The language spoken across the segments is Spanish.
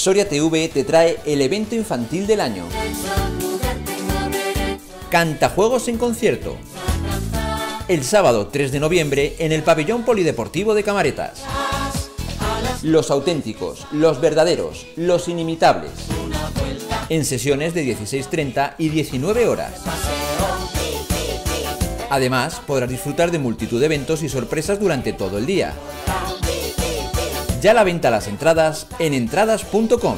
Soria TV te trae el evento infantil del año. Cantajuegos en concierto. El sábado 3 de noviembre en el Pabellón Polideportivo de Camaretas. Los auténticos, los verdaderos, los inimitables. En sesiones de 16:30 y 19 horas. Además, podrás disfrutar de multitud de eventos y sorpresas durante todo el día. Ya a la venta las entradas en entradas.com.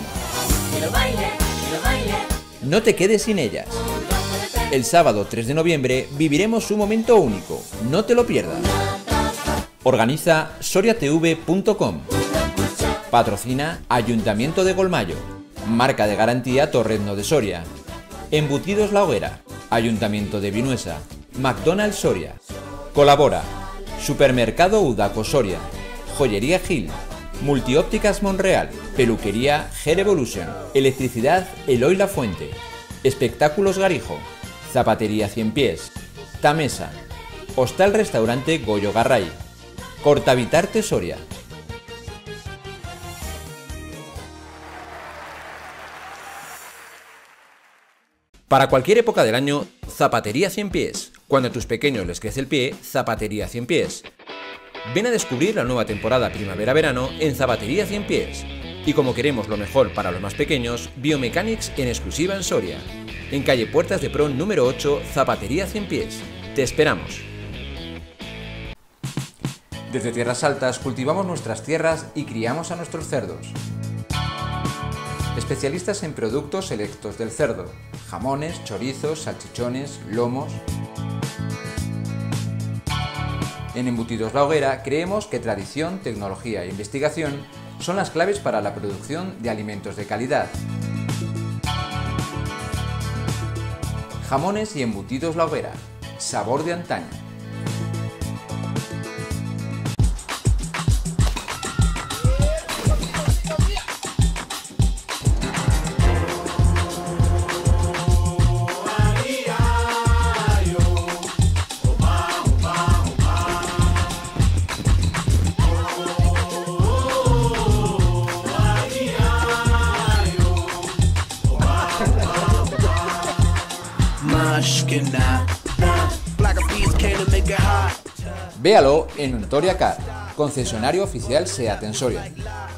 No te quedes sin ellas. El sábado 3 de noviembre viviremos un momento único. No te lo pierdas. Organiza soriatv.com. Patrocina Ayuntamiento de Golmayo. Marca de garantía Torrezno de Soria. Embutidos La Hoguera. Ayuntamiento de Vinuesa. McDonald's Soria. Colabora Supermercado Udaco Soria. Joyería Gil. Multiópticas Monreal. Peluquería Hair Evolution. Electricidad Eloy La Fuente. Espectáculos Garijo. Zapatería Cien Pies. Tamesa. Hostal Restaurante Goyo Garray. Cortavitarte Soria. Para cualquier época del año, Zapatería Cien Pies. Cuando a tus pequeños les crece el pie, Zapatería Cien Pies. Ven a descubrir la nueva temporada primavera-verano en Zapatería Cien Pies. Y como queremos lo mejor para los más pequeños, Biomechanics en exclusiva en Soria. En calle Puertas de Pro número 8, Zapatería Cien Pies. Te esperamos. Desde Tierras Altas cultivamos nuestras tierras y criamos a nuestros cerdos. Especialistas en productos selectos del cerdo. Jamones, chorizos, salchichones, lomos. En Embutidos La Hoguera creemos que tradición, tecnología e investigación son las claves para la producción de alimentos de calidad. Jamones y Embutidos La Hoguera. Sabor de antaño. Véalo en Untoria Car, concesionario oficial SEAT en Soria.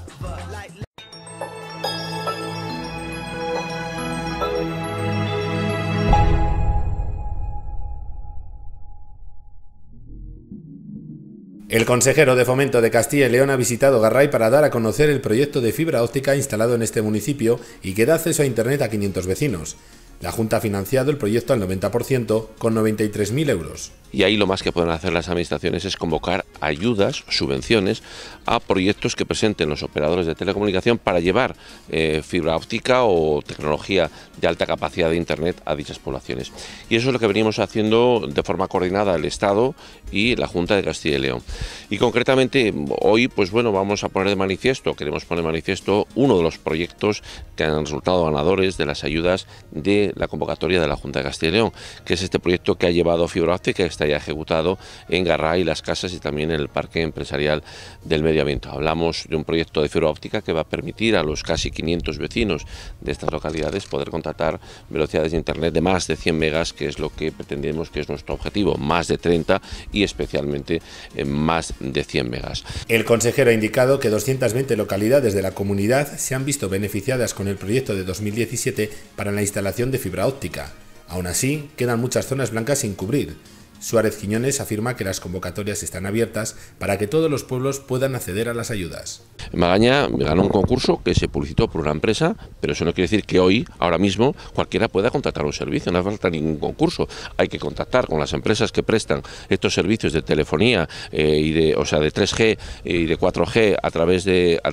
El consejero de Fomento de Castilla y León ha visitado Garray para dar a conocer el proyecto de fibra óptica instalado en este municipio y que da acceso a Internet a 500 vecinos. La Junta ha financiado el proyecto al 90% con 93.000 euros. Y ahí lo más que pueden hacer las administraciones es convocar ayudas, subvenciones, a proyectos que presenten los operadores de telecomunicación para llevar fibra óptica o tecnología de alta capacidad de Internet a dichas poblaciones. Y eso es lo que venimos haciendo de forma coordinada el Estado y la Junta de Castilla y León. Y concretamente hoy, pues bueno, vamos a poner de manifiesto, queremos poner de manifiesto uno de los proyectos que han resultado ganadores de las ayudas de la convocatoria de la Junta de Castilla y León, que es este proyecto que ha llevado fibra óptica, que está ya ejecutado en Garray, Las Casas y también en el Parque Empresarial del Medio Ambiente. Hablamos de un proyecto de fibra óptica que va a permitir a los casi 500 vecinos de estas localidades poder contratar velocidades de Internet de más de 100 megas, que es lo que pretendemos que es nuestro objetivo, más de 30 y especialmente más de 100 megas. El consejero ha indicado que 220 localidades de la comunidad se han visto beneficiadas con el proyecto de 2017 para la instalación de fibra óptica. Aún así, quedan muchas zonas blancas sin cubrir. Suárez Quiñones afirma que las convocatorias están abiertas para que todos los pueblos puedan acceder a las ayudas. Magaña ganó un concurso que se publicitó por una empresa, pero eso no quiere decir que hoy, ahora mismo, cualquiera pueda contratar un servicio, no hace falta ningún concurso. Hay que contactar con las empresas que prestan estos servicios de telefonía de 3G y de 4G a través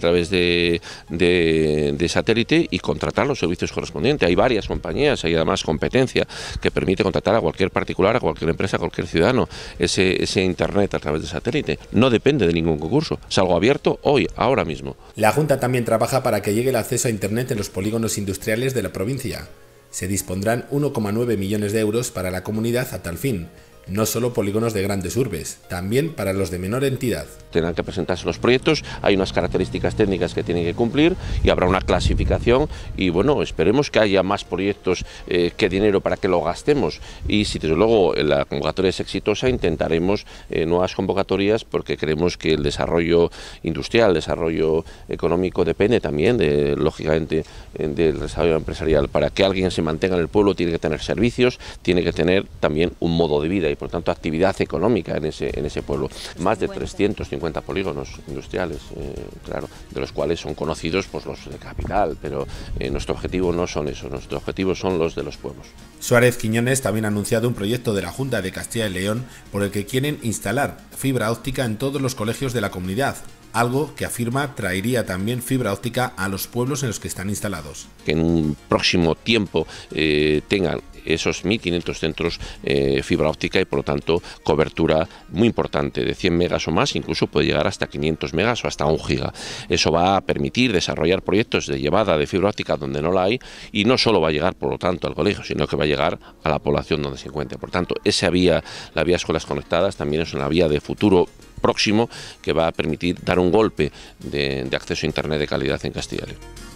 de satélite y contratar los servicios correspondientes. Hay varias compañías, hay además competencia que permite contratar a cualquier particular, a cualquier empresa, a cualquier ciudadano, ese Internet a través de satélite. No depende de ningún concurso, es algo abierto hoy, ahora mismo. La Junta también trabaja para que llegue el acceso a Internet en los polígonos industriales de la provincia. Se dispondrán 1,9 millones de euros para la comunidad a tal fin. no solo polígonos de grandes urbes, también para los de menor entidad. Tendrán que presentarse los proyectos, hay unas características técnicas que tienen que cumplir y habrá una clasificación y bueno, esperemos que haya más proyectos que dinero para que lo gastemos y si desde luego la convocatoria es exitosa intentaremos nuevas convocatorias porque creemos que el desarrollo industrial, el desarrollo económico depende también lógicamente del desarrollo empresarial. Para que alguien se mantenga en el pueblo tiene que tener servicios, tiene que tener también un modo de vida y por tanto actividad económica en ese pueblo. Más de 350 polígonos industriales, claro, de los cuales son conocidos pues los de capital, pero nuestro objetivo no son esos, nuestro objetivo son los de los pueblos. Suárez Quiñones también ha anunciado un proyecto de la Junta de Castilla y León por el que quieren instalar fibra óptica en todos los colegios de la comunidad, algo que afirma traería también fibra óptica a los pueblos en los que están instalados. Que en un próximo tiempo tengan esos 1.500 centros fibra óptica y por lo tanto cobertura muy importante de 100 megas o más, incluso puede llegar hasta 500 megas o hasta 1 giga. Eso va a permitir desarrollar proyectos de llevada de fibra óptica donde no la hay y no solo va a llegar por lo tanto al colegio, sino que va a llegar a la población donde se encuentre. Por tanto, esa vía, la vía Escuelas Conectadas, también es una vía de futuro próximo que va a permitir dar un golpe de acceso a Internet de calidad en Castilla y León.